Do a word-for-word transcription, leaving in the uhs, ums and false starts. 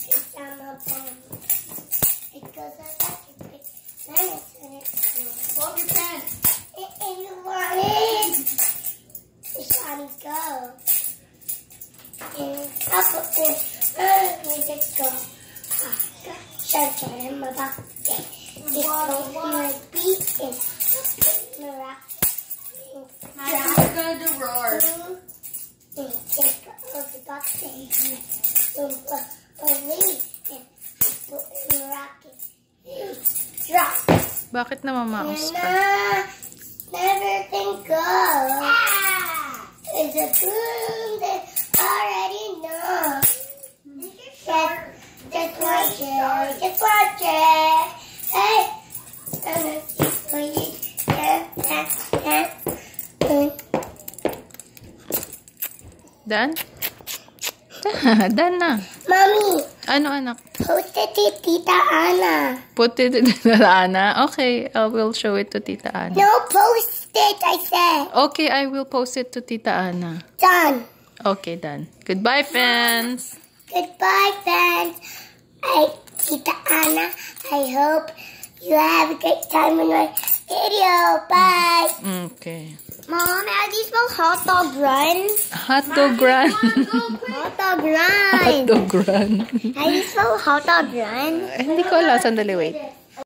It's on my phone. It goes like that. Then it's in it. Hold your pen. If you want it, it's on go. And up with this, we just go. Shut it in my pocket. It's going my beat and put my rock. Max is gonna do roar. And take all the box and put a lead and put in the rocket. Drop. Bakit namamaos ka? Never think go. It's a boom that already know. Just, just watch it. Just watch it. Hey. I'm gonna see for you. Dan? Dan na. Mommy. Ano, anak? Post it to Tita Anna. Put it to Tita Ana? Okay, I will show it to Tita Ana. No, post it, I said. Okay, I will post it to Tita Ana. Done. Okay, done. Goodbye, fans. Goodbye, fans. I, Tita Anna, I hope you have a great time in my video. Bye. Okay. Mom, how do you spell hot dog run? Hot dog run. Hot dog run. Hot dog run. How do you spell hot dog run? Eh, hindi ko alam. Sandali, wait.